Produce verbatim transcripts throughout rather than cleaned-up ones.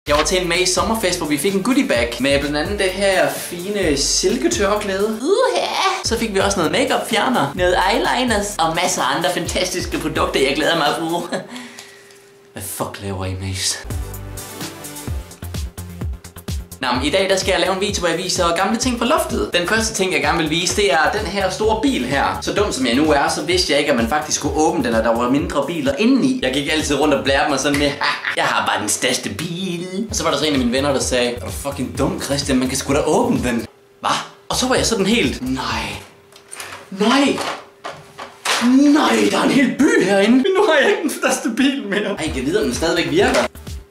Jeg var til en med i sommerfest, hvor vi fik en goodie bag med blandt andet det her fine silketørklæde. Uh-huh. Så fik vi også noget makeup fjerner, noget eyeliners og masser af andre fantastiske produkter, jeg glæder mig at bruge. Hvad fuck laver I, Mace? Nå, men i dag der skal jeg lave en video, hvor jeg viser gamle ting på loftet. Den første ting, jeg gerne vil vise, det er den her store bil her. Så dum som jeg nu er, så vidste jeg ikke, at man faktisk kunne åbne den, og der var mindre biler indeni. Jeg gik altid rundt og blærte mig sådan med, jeg har bare den største bil. Og så var der så en af mine venner, der sagde, er du fucking dum, Christian, man kan sgu da åbne den. Hvad? Og så var jeg sådan helt, nej, nej, nej, der er en hel by herinde. Men nu har jeg ikke den største bil mere. Ej, jeg ved, om den stadigvæk virker.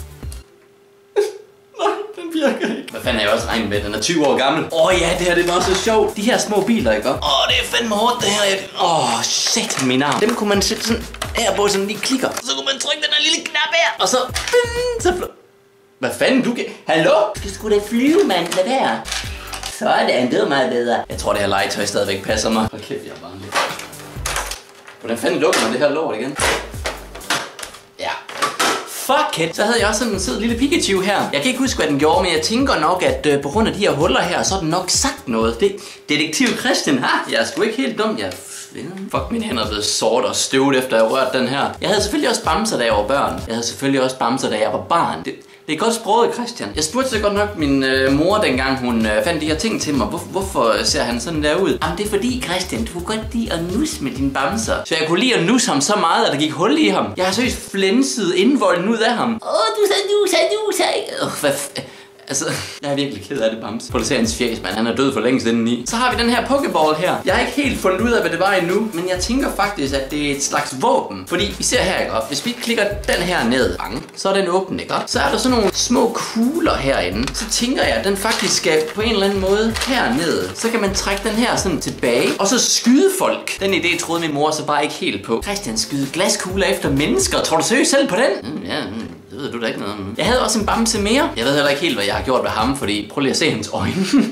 Virker ikke. Hvad fanden har jeg også regnet med? Den er tyve år gammel. Åh oh, ja, det her det var så sjovt. De her små biler, ikke? Åh, oh, det er fandme hårdt det her. Åh, oh, shit, min arm. Dem kunne man sætte sådan her på, sådan lige klikker. Så kunne man trykke den her lille knap her. Og så... så hvad fanden, du kan... Hallo? Du skal sgu da flyve, mand. Lad være. Sådan, det var meget bedre. Jeg tror, det her legetøj stadigvæk passer mig. Hold kæft, jeg er barnlig. Hvordan fanden lukker man det her lort igen? Ja. Fuck it. Så havde jeg også sådan en sød lille Pikachu her. Jeg kan ikke huske, hvad den gjorde, men jeg tænker nok, at øh, på grund af de her huller her, så har den nok sagt noget. Det, detektiv Christian, ha? Jeg er sgu ikke helt dum. Jeg... Fuck, mine hænder er blevet sort og støvet efter at have rørt den her. Jeg havde selvfølgelig også bamser, da jeg var børn. Jeg havde selvfølgelig også bamser, da jeg var barn. Det, det er godt sproget, Christian. Jeg spurgte så godt nok min øh, mor, dengang hun øh, fandt de her ting til mig. Hvor, hvorfor ser han sådan der ud? Jamen, det er fordi, Christian, du kunne godt lide at nusse med dine bamser. Så jeg kunne lide at nusse ham så meget, at der gik hul i ham. Jeg har seriøst flænset indvolden ud af ham. Åh, oh, du sagde, du sagde, du sagde. Åh, hvad f... Altså, jeg er virkelig ked af det, Bams. Prøv at se hans fjæs, mand. Han er død for længe siden i. Så har vi den her Pokéball her. Jeg har ikke helt fundet ud af, hvad det var endnu, men jeg tænker faktisk, at det er et slags våben. Fordi vi ser her, ikke? Hvis vi klikker den her ned, bang, så er den åben, ikke? Så er der sådan nogle små kugler herinde. Så tænker jeg, at den faktisk skal på en eller anden måde hernede. Så kan man trække den her sådan tilbage, og så skyde folk. Den idé troede min mor så bare ikke helt på. Christian, skyde glaskugler efter mennesker. Tror du seriøst selv på den? Mm, ja, mm. Det ved du da ikke noget om. Jeg havde også en bamse mere. Jeg ved heller ikke helt, hvad jeg har gjort ved ham, fordi prøv lige at se hans øjne.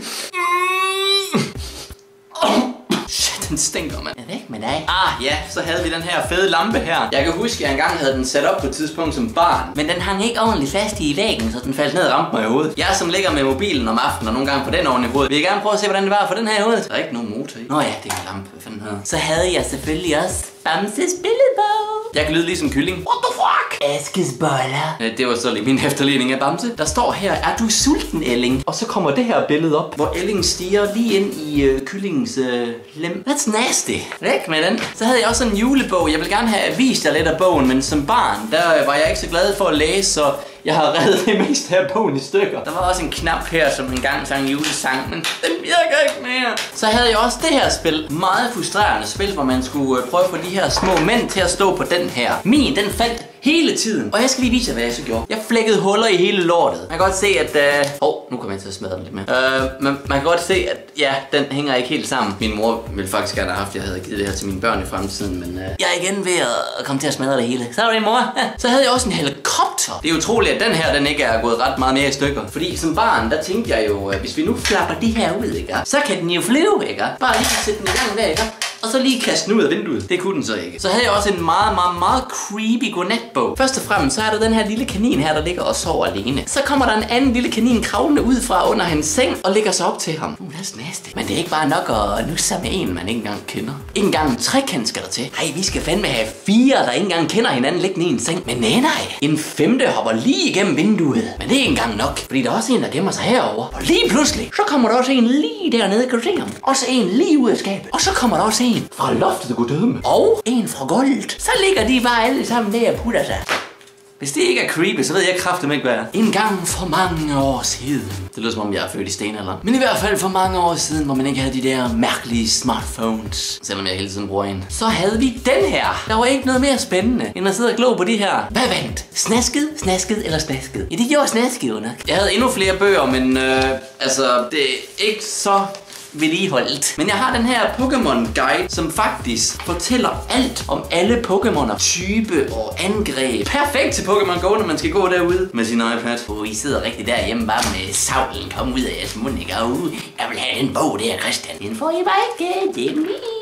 Shit, den stinker, mand. Jeg er væk med dig. Ah, ja, så havde vi den her fede lampe her. Jeg kan huske, at jeg engang havde den sat op på et tidspunkt som barn. Men den hang ikke ordentligt fast i væggen, så den faldt ned og ramte mig i hovedet. Jeg som ligger med mobilen om aftenen og nogle gange på den oven i hovedet. Vil jeg gerne prøve at se, hvordan det var for den her i hovedet? Der er ikke nogen motor i. Nå ja, det er en lampe. Hvad fanden hedder? Så havde jeg selvfølgelig også Bamses billedbog. Jeg kan lyde ligesom kylling. What the fuck? Askesboller. Ja, det var så lige min efterligning af Bamse. Der står her, er du sulten, Elling? Og så kommer det her billede op, hvor Elling stiger lige ind i øh, kyllingens øh, lem. That's nasty. Væk med den. Så havde jeg også en julebog. Jeg vil gerne have vist jer lidt af bogen, men som barn, der var jeg ikke så glad for at læse, så jeg har reddet det meste af bogen i stykker. Der var også en knap her, som engang sang julesang, men den virker ikke mere. Så havde jeg også det her spil. Meget frustrerende spil, hvor man skulle prøve at få de her små mænd til at stå på den her. Min, den faldt hele tiden. Og jeg skal lige vise jer, hvad jeg så gjorde. Jeg flækkede huller i hele lortet. Man kan godt se, at... Åh, uh... oh, nu kommer jeg til at smadre den lidt mere. Uh, man, man kan godt se, at ja, den hænger ikke helt sammen. Min mor ville faktisk gerne have haft, at jeg havde givet det her til mine børn i fremtiden, men... Uh... Jeg er igen ved at komme til at smadre det hele. Så var det, mor. Så havde jeg også en helikopter. Det er utroligt, at den her, den ikke er gået ret meget mere i stykker. Fordi som barn, der tænkte jeg jo, at hvis vi nu flapper de her ud, ikke? Så kan den jo flyve, ikke? Bare lige sætte den i gang der, ikke? Og så lige kaste den ud af vinduet. Det kunne den så ikke. Så havde jeg også en meget, meget, meget creepy godnatbog. Først og fremmest, så er der den her lille kanin her, der ligger og sover alene. Så kommer der en anden lille kanin kravlende ud fra under hans seng og ligger sig op til ham. Uh, that's nasty. Men det er ikke bare nok at nusse med en, man ikke engang kender. Ikke engang en trekant skal der til. Ej, vi skal fandme have fire, der ikke engang kender hinanden liggende i en seng. Men nej, nej. En femte hopper lige igennem vinduet. Men det er ikke engang nok. Fordi der er også en, der gemmer sig herover. Og lige pludselig, så kommer der også en lige dernede, kan du se ham? Også en lige ud af skabet. Og så kommer der også en fra loftet, gudømme. Og en fra gulvet. Så ligger de bare alle sammen der og putter sig. Hvis det ikke er creepy, så ved jeg kraftigt ikke, hvad er. En gang for mange år siden. Det lyder som om jeg er født i stenalderen. Men i hvert fald for mange år siden, hvor man ikke havde de der mærkelige smartphones. Selvom jeg hele tiden bruger en. Så havde vi den her. Der var ikke noget mere spændende, end at sidde og glo på de her. Hvad vandt? Snasket, snasket eller snasket? Ja, det gjorde snasket jo nok. Jeg havde endnu flere bøger, men øh, altså, det er ikke så vedligeholdt. Men jeg har den her Pokémon Guide, som faktisk fortæller alt om alle Pokémoner, type og angreb. Perfekt til Pokémon Go, når man skal gå derude med sin iPad. Oh, I sidder rigtig derhjemme bare med savlen. Kom ud af jeres mund, ikke? Uh, jeg vil have den bog der, Christian. Den får I bare ikke. Det er min.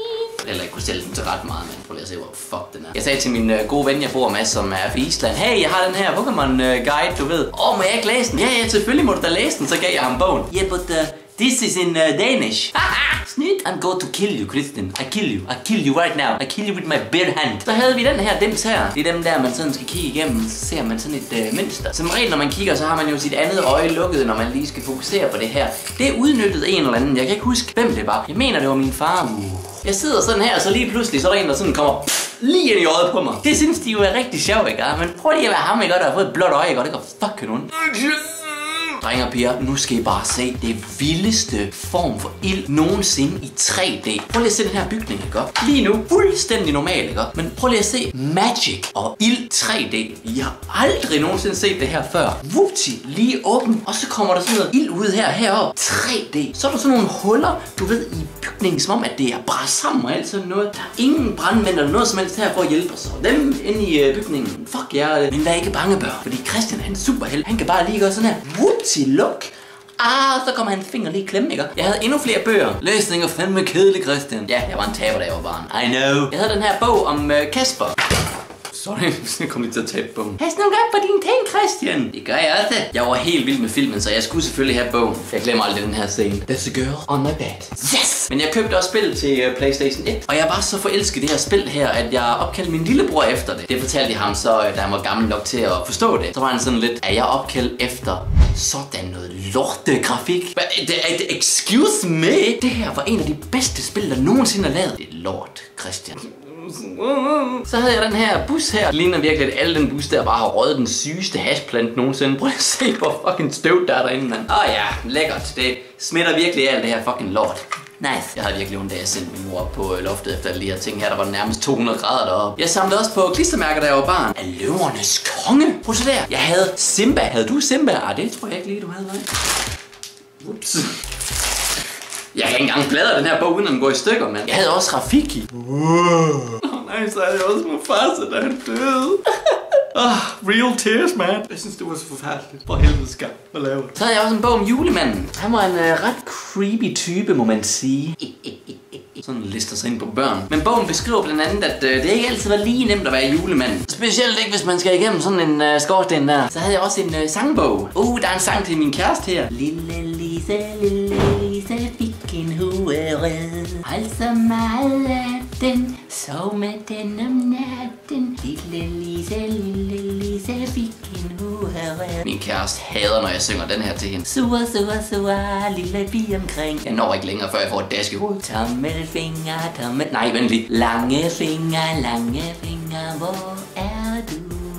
Eller jeg kunne sælge den til ret meget, men prøv lige at se, hvor fuck den er. Jeg sagde til min uh, gode ven, jeg bor med, som er fra Island. Hey, jeg har den her Pokémon uh, guide, du ved. Åh, oh, må jeg ikke læse den? Ja, ja, selvfølgelig må du da læse den. Så gav jeg ham bogen. Yeah, but uh, this is in uh, Danish. Haha, snit. I'm going to kill you, Christian. I kill you. I kill you right now. I kill you with my bare hand. Så havde vi den her dims her. Det er dem der, man sådan skal kigge igennem. Så ser man sådan et uh, mønster. Som regel, når man kigger, så har man jo sit andet øje lukket, når man lige skal fokusere på det her. Det er udnyttet en eller anden. Jeg kan ikke huske, hvem det var. Jeg mener, det var min far. Uh. Jeg sidder sådan her, og så lige pludselig, så er der en, der sådan kommer pff, lige ind i øjet på mig. Det synes de jo er rigtig sjovt, ikke? Men prøv lige at være ham, ikke? Der har fået et blåt øje, ikke? Og det går fucking ondt. Drenge og piger, nu skal I bare se det vildeste form for ild nogensinde i tre D. Prøv lige at se den her bygning, ikke? Lige nu, fuldstændig normal, ikke? Men prøv lige at se Magic og ild tre D. I har aldrig nogensinde set det her før. Vupti, lige åben, og så kommer der sådan noget ild ud her, heroppe. tre D. Så er der sådan nogle huller, du ved, i bygningen, som om at det er bare sammen og alt sådan noget. Der er ingen brandmænd eller noget som helst her for at hjælpe os. Og dem inde i uh, bygningen, fuck jer. Yeah. Men vær ikke bange, børn, fordi Christian er en superheld. Han kan bare lige gøre sådan her. Vupti. Luk. Ah, så kommer hans finger lige i klemme, ikke? Jeg havde endnu flere bøger. Læsning er fandme kedelig, Christian. Ja, jeg var en taber, da jeg var barn. I know. Jeg havde den her bog om uh, Kasper. Sorry, jeg kom lige til at tabe bogen. Pas nu godt på dine ting, Christian. Det gør jeg også. Jeg var helt vild med filmen, så jeg skulle selvfølgelig have bogen. Jeg glemmer aldrig den her scene. There's a girl on my bed. Yes! Men jeg købte også spil til uh, PlayStation et. Og jeg var så forelsket i det her spil her, at jeg opkaldte min lillebror efter det. Det fortalte jeg ham så, da han var gammel nok til at forstå det. Så var han sådan lidt, er jeg opkaldt efter sådan noget lortegrafik? Excuse me? Det her var en af de bedste spil, der nogensinde er lavet. Det er lort, Christian. Så havde jeg den her bus her. Det ligner virkelig, at alle den bus der bare har røget den sygeste hashplant nogensinde. Prøv at se, hvor fucking støv der er derinde, mand. Åh oh, ja, lækkert. Det smitter virkelig alt det her fucking lort. Nice. Jeg havde virkelig ondt, da jeg sendte min mor op på loftet efter alle de her ting her. Der var nærmest to hundrede grader deroppe. Jeg samlede også på klistermærker, da jeg var barn. Af løvernes konge. Prøv at se der. Jeg havde Simba. Havde du Simba? Ah, det tror jeg ikke lige, du havde, nej. Ups. Jeg kan ikke engang bladre den her bog, uden at den går i stykker, mand. Jeg havde også Rafiki. Åh oh, nej, så havde jeg også Mufasa, da han døde. Oh, real tears, man. Jeg synes, det var så forfærdeligt. For helvede skam. Hvad laver du? Så havde jeg også en bog om julemanden. Han var en uh, ret creepy type, må man sige. Sådan lister sig ind på børn. Men bogen beskriver blandt andet, at øh, det ikke altid var lige nemt at være julemand. Specielt ikke, hvis man skal igennem sådan en øh, skorsten der. Så havde jeg også en øh, sangbog. Uh, der er en sang til min kæreste her. Lille Lise, lille Lise fik en huerede. Hold så meget af den, sov med den om natten. Lille Lise, lille Lise fik en huerede. Min kæreste hader, når jeg synger den her til hende. Sur, sur, sur, lille bi omkring. Jeg når ikke længere, før jeg får et dask i hovedet. Tommelfinger, tommel... Nej, vent lige. Lange fingre, lange fingre, hvor er du?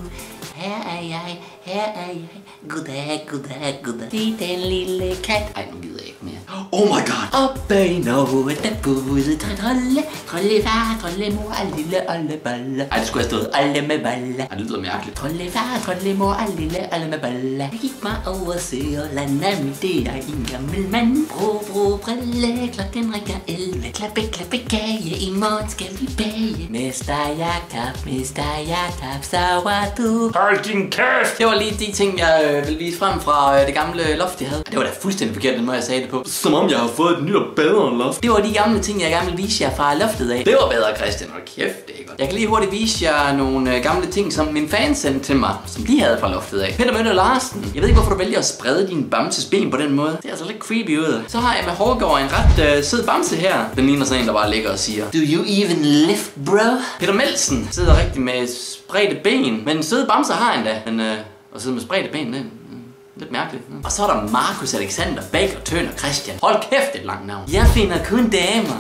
Her er jeg, her er jeg. Goddag, goddag, goddag. Det er den lille kat. Ej, nu gider jeg ikke mere. Oh my god. Oppe i noget, der boede trolle. Trollefar, trollemor, lille olleballe. Ej, det skulle have stået alle med balle. Ej, det lyder mærkeligt. Trollefar, trollemor, lille alle med balle. Jeg gik mig over Søerland, men det er en gammel mand. Bro, bro, brille, klokken ringer elleve. Klappe, klappe, kage, i morgen skal vi bage. Mester Jakob, mester Jakob, så var du. Hold din kæft. Det var lige de ting, jeg øh, ville vise frem fra øh, det gamle loft, jeg havde. Det var da fuldstændig forkert, den måde jeg sagde det på. Som om jeg har fået et nyt og bedre loft. Det var de gamle ting, jeg gerne ville vise jer fra loftet af. Det var bedre, Christian. Hold kæft, det er godt. Jeg kan lige hurtigt vise jer nogle øh, gamle ting, som min fans sendte til mig, som de havde fra loftet af. Peter Møller Larsen. Jeg ved ikke, hvorfor du vælger at sprede din bamses ben på den måde. Det er altså lidt creepy ud. Så har jeg med Hårgaard en ret øh, sød bamse her. Den ligner sådan en, der bare ligger og siger, do you even lift, bro? Peter Melsen sidder rigtig med spredte ben. Men søde bamser har han da. Men øh, at sidde med spredte ben, det lidt mærkeligt. Og så er der Markus Alexander, Baker, Tønder, Christian. Hold kæft, et langt navn. Jeg finder kun damer.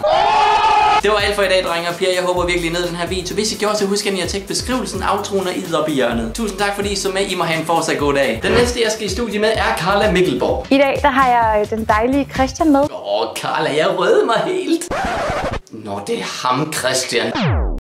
Det var alt for i dag, drenge og piger. Jeg håber virkelig, I nød den her video. Hvis I gjorde, så husk at I at tjekke beskrivelsen, outroen og id op i hjørnet. Tusind tak, fordi I så med. I må have en fortsat god dag. Den næste, jeg skal i studie med, er Carla Mikkelborg. I dag, der har jeg den dejlige Christian med. Åh, Carla, jeg røde mig helt. Nå, det er ham, Christian.